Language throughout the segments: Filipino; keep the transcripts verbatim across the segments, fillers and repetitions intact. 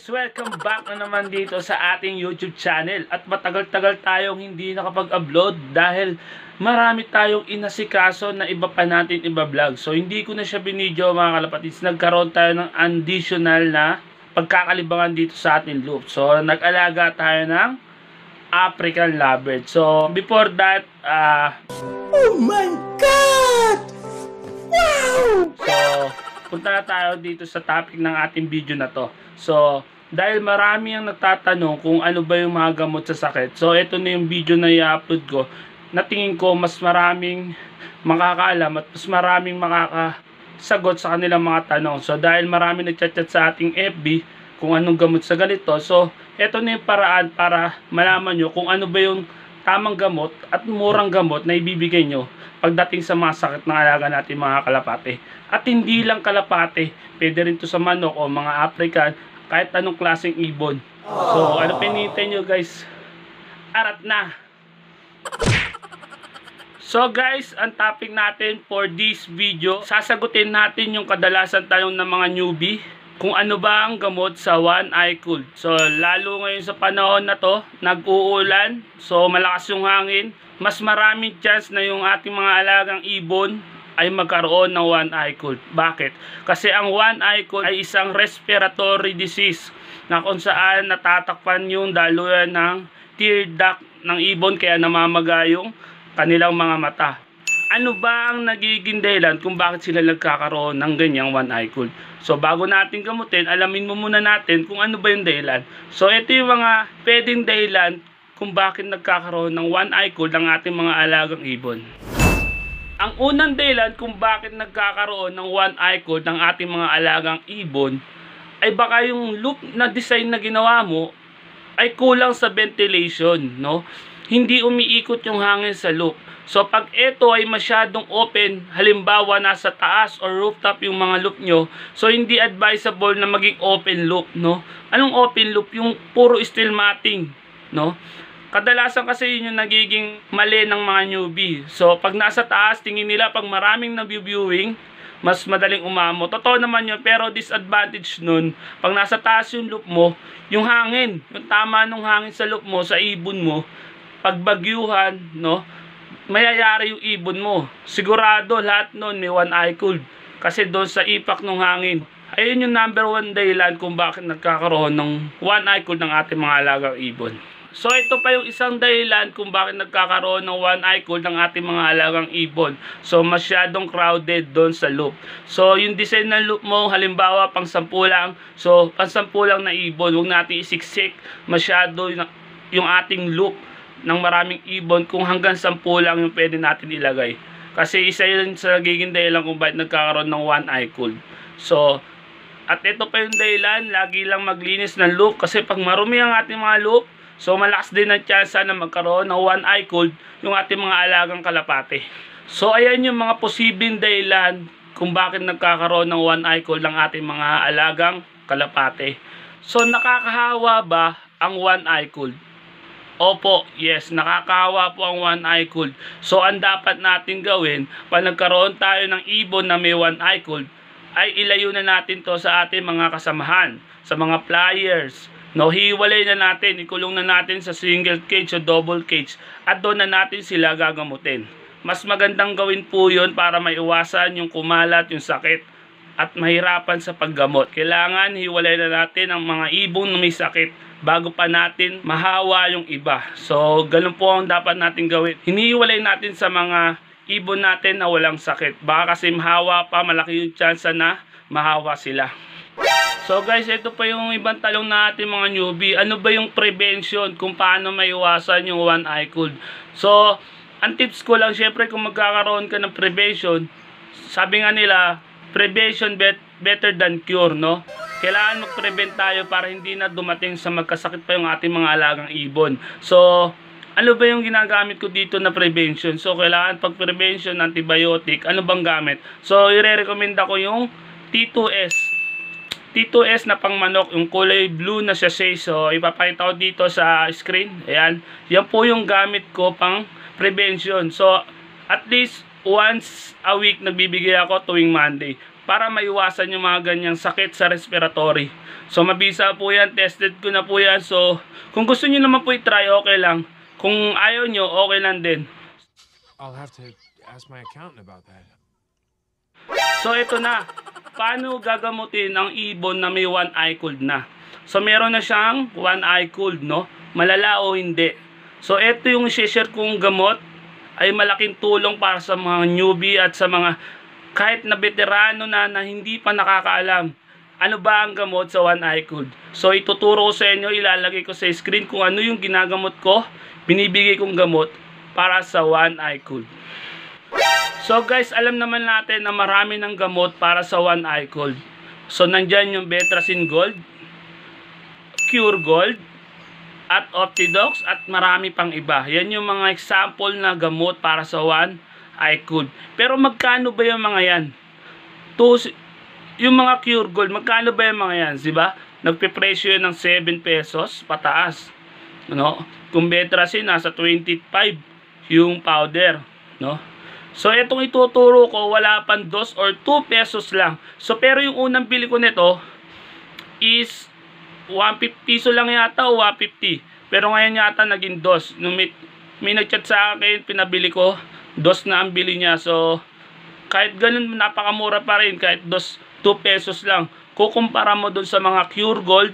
Welcome back na naman dito sa ating YouTube channel. At matagal-tagal tayong hindi nakapag-upload dahil marami tayong inasikaso na iba pa natin iba-vlog. So hindi ko na siya binidyo mga kalapatids. Nagkaroon tayo ng additional na pagkakalibangan dito sa ating loop. So nag-alaga tayo ng African lovebird. So before that, uh, oh my God! Wow! So punta na tayo dito sa topic ng ating video na to. So, dahil marami ang nagtatanong kung ano ba yung mga gamot sa sakit. So, ito na yung video na i-upload ko. Natingin ko mas maraming makakaalam at mas maraming makakasagot sa kanilang mga tanong. So, dahil marami nagchat-chat sa ating F B kung anong gamot sa ganito. So, ito na yung paraan para malaman nyo kung ano ba yung tamang gamot at murang gamot na ibibigay nyo pagdating sa mga sakit ng alaga natin mga kalapate. At hindi lang kalapate, pwede rin to sa manok o mga African, kahit anong klaseng ibon. So, ano pinintay nyo guys? Arat na! So guys, ang topic natin for this video, sasagutin natin yung kadalasan tanong ng mga newbie kung ano ba ang gamot sa one eye cold. So, lalo ngayon sa panahon na to, nag-uulan, so malakas yung hangin, mas maraming chance na yung ating mga alagang ibon ay magkaroon ng one eye cold. Bakit? Kasi ang one eye cold ay isang respiratory disease na kung saan natatakpan yung daluyan ng tear duct ng ibon kaya namamaga yung kanilang mga mata. Ano ba ang nagiging dahilan kung bakit sila nagkakaroon ng ganyang one eye cold? So bago natin gamutin, alamin mo muna natin kung ano ba yung dahilan. So ito yung mga pwedeng dahilan kung bakit nagkakaroon ng one eye cold ang ating mga alagang ibon. Ang unang dahilan kung bakit nagkakaroon ng one eye cold ng ating mga alagang ibon ay baka yung loop na design na ginawa mo ay kulang sa ventilation, no? Hindi umiikot yung hangin sa loop. So pag ito ay masyadong open, halimbawa nasa taas or rooftop yung mga loop nyo, so hindi advisable na maging open loop, no? Anong open loop? Yung puro steel matting, no? Kadalasan kasi yun yung nagiging mali ng mga newbie. So pag nasa taas, tingin nila pag maraming na-viewing, mas madaling umamo. Totoo naman yun, pero disadvantage nun, pag nasa taas yung loop mo, yung hangin, yung tama ng hangin sa loop mo, sa ibon mo, pag bagyuhan, no, mayayari yung ibon mo. Sigurado lahat nun may one eye cold. Kasi doon sa ipak ng hangin. Ayun yung number one dahilan kung bakit nagkakaroon ng one eye cold ng ating mga alagang ibon. So ito pa yung isang dahilan kung bakit nagkakaroon ng one eye cold ng ating mga alagang ibon. So masyadong crowded doon sa loop. So yung design ng loop mo, halimbawa pang sampu lang. So pang sampu lang na ibon, huwag natin isiksik masyado yung ating loop ng maraming ibon kung hanggang sampu lang yung pwede natin ilagay. Kasi isa yun sa nagiging dahilan kung bakit nagkakaroon ng one eye cold. So at ito pa yung dahilan, lagi lang maglinis ng loop. Kasi pag marumi ang ating mga loop, so malakas din ang chance na magkaroon ng one eye cold yung ating mga alagang kalapate. So ayan yung mga posibleng dahilan kung bakit nagkakaroon ng one eye cold ang ating mga alagang kalapate. So nakakahawa ba ang one eye cold? Opo, yes, nakakahawa po ang one eye cold. So ang dapat natin gawin pag nagkaroon tayo ng ibon na may one eye cold ay ilayo na natin to sa ating mga kasamahan, sa mga pliers. No, hiwalay na natin, ikulong na natin sa single cage o double cage at doon na natin sila gagamutin. Mas magandang gawin po yun para maiwasan yung kumalat, yung sakit at mahirapan sa paggamot. Kailangan hiwalay na natin ang mga ibon na may sakit bago pa natin mahawa yung iba. So, ganun po ang dapat natin gawin. Hinihiwalay natin sa mga ibon natin na walang sakit. Baka kasi mahawa pa, malaki yung chance na mahawa sila. So guys, ito pa yung ibang talong natin mga newbie. Ano ba yung prevention kung paano maiwasan yung one eye cold? So, ang tips ko lang, syempre kung magkakaroon ka ng prevention, sabi nga nila, prevention bet better than cure, no? Kailangan mag-prevent tayo para hindi na dumating sa magkasakit pa yung ating mga alagang ibon. So, ano ba yung ginagamit ko dito na prevention? So, kailangan pag prevention, antibiotic, ano bang gamit? So, i-recommenda ko yung T two S. T two S na pang manok, yung kulay blue na sachet. So ipapakita ko dito sa screen. Ayan, yan po yung gamit ko pang prevention. So at least once a week nagbibigay ako tuwing Monday. para maiwasan yung mga ganyang sakit sa respiratory. So mabisa po yan, tested ko na po yan. So kung gusto nyo naman po i-try, okay lang. Kung ayaw nyo, okay lang din. I'll have to ask my accountant about that. So ito na, paano gagamutin ang ibon na may one eye cold na? So meron na siyang one eye cold, no? Malala o hindi. So ito yung i-share kong gamot, ay malaking tulong para sa mga newbie at sa mga kahit na veterano na na hindi pa nakakaalam ano ba ang gamot sa one eye cold. So ituturo ko sa inyo, ilalagay ko sa screen kung ano yung ginagamot ko, binibigay kong gamot para sa one eye cold. So guys, alam naman natin na marami ng gamot para sa one eye cold. So nandyan yung Betracin Gold, Cure Gold, at Optidox, at marami pang iba. Yan yung mga example na gamot para sa one eye cold. Pero magkano ba yung mga yan? To, yung mga Cure Gold, magkano ba yung mga yan? Diba? Nagpipresyo yun ng seven pesos pataas. No? Kung Betracin, nasa twenty-five yung powder. No? So itong ituturo ko, wala pang dos or two pesos lang. So pero yung unang bili ko nito is one fifty piso lang yata o one fifty. Pero ngayon yata naging dos. Nung may, may nagchat sa akin, pinabili ko, dos na ang bili niya. So kahit ganun, napakamura pa rin, kahit dos, two pesos lang. Kukumpara mo dun sa mga Cure Gold,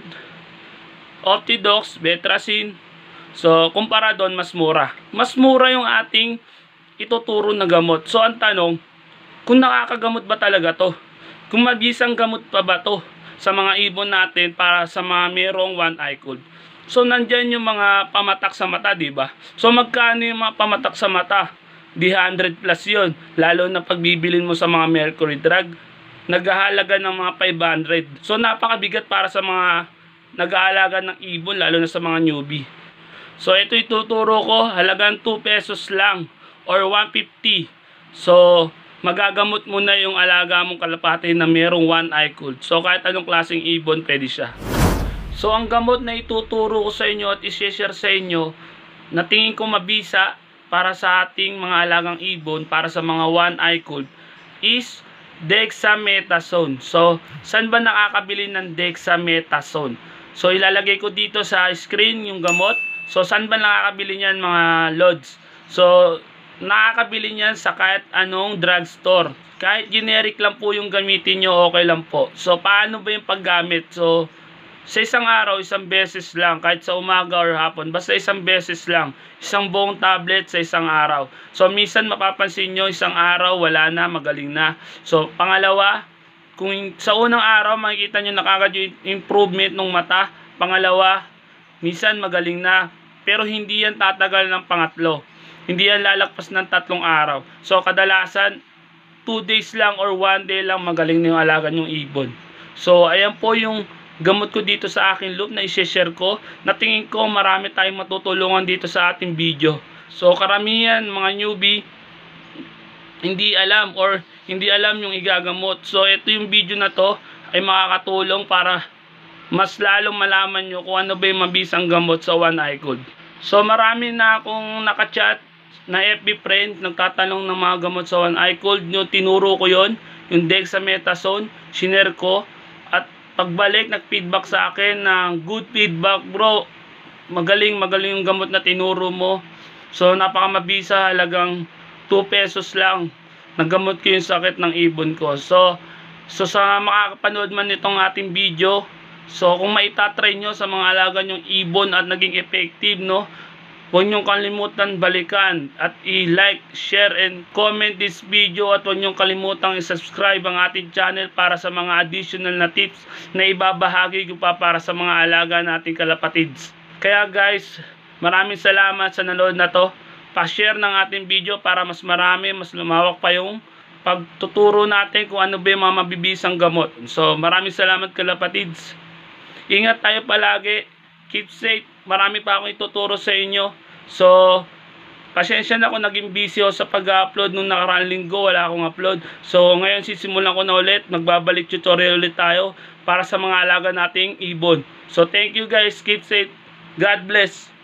Optidox, Betracin. So kumpara doon, mas mura. Mas mura yung ating ituturo na gamot. So ang tanong, kung nakakagamot ba talaga to? Kung mabisang gamot pa ba to sa mga ibon natin para sa mga merong one eye cold? So nandyan yung mga pamatak sa mata, di ba? So magkano yung mga pamatak sa mata? Di one hundred plus yun. Lalo na pagbibilin mo sa mga mercury drug, naghahalaga ng mga five hundred. So napakabigat para sa mga nag-aalaga ng ibon, lalo na sa mga newbie. So ito ituturo ko, halagang two pesos lang or one fifty. So magagamot mo na yung alaga mong kalapati na merong one eye cold. So kahit anong klaseng ibon, pwede siya. So ang gamot na ituturo ko sa inyo at i-share sa inyo na tingin ko mabisa para sa ating mga alagang ibon, para sa mga one eye cold, is dexamethasone. So saan ba nakakabili ng dexamethasone? So ilalagay ko dito sa screen yung gamot. So saan ba nakakabili niyan, mga lods? So nakakabili niyan sa kahit anong drugstore. Kahit generic lang po yung gamitin nyo, okay lang po. So paano ba yung paggamit? So sa isang araw, isang beses lang, kahit sa umaga or hapon, basta isang beses lang, isang buong tablet sa isang araw. So minsan mapapansin nyo, isang araw wala na, magaling na. So pangalawa, kung sa unang araw makikita nyo nakaka-improvement ng mata, pangalawa, minsan magaling na, pero hindi yan tatagal ng pangatlo. Hindi yan lalagpas ng tatlong araw. So kadalasan two days lang or one day lang magaling na yung alaga yung ibon. So ayan po yung gamot ko dito sa aking loop na i-share ko, na tingin ko marami tayong matutulungan dito sa ating video. So karamihan mga newbie hindi alam or hindi alam yung igagamot. So ito yung video na to ay makakatulong para mas lalong malaman nyo kung ano ba yung mabisang gamot sa one eye cold. So marami na akong nakachat na F B friend nagtatanong ng mga gamot sa one eye cold nyo. Tinuro ko yon, yung dexamethasone, shinare ko, at pagbalik nag-feedback sa akin ng good feedback, bro, magaling magaling yung gamot na tinuro mo. So napakamabisa, halagang two pesos lang, naggamot ko yung sakit ng ibon ko. So so sa makakapanood man itong ating video, so kung maitatry nyo sa mga alaga nyong ibon at naging effective, no, huwag niyong kalimutan balikan at i-like, share, and comment this video, at huwag niyong kalimutan i-subscribe ang ating channel para sa mga additional na tips na ibabahagi ko pa para sa mga alaga nating kalapatids. Kaya guys, maraming salamat sa nanood na to. Pa-share ng ating video para mas marami, mas lumawak pa yung pagtuturo natin kung ano ba yung mga mabibisang gamot. So maraming salamat kalapatids. Ingat tayo palagi. Keep safe. Marami pa akong ituturo sa inyo. So, pasensya na ako, naging busy ako sa pag-upload nung nakaraang linggo, wala akong upload. So, ngayon sisimulan ko na ulit. Magbabalik tutorial ulit tayo para sa mga alaga nating ibon. So, thank you guys. Keep safe. God bless.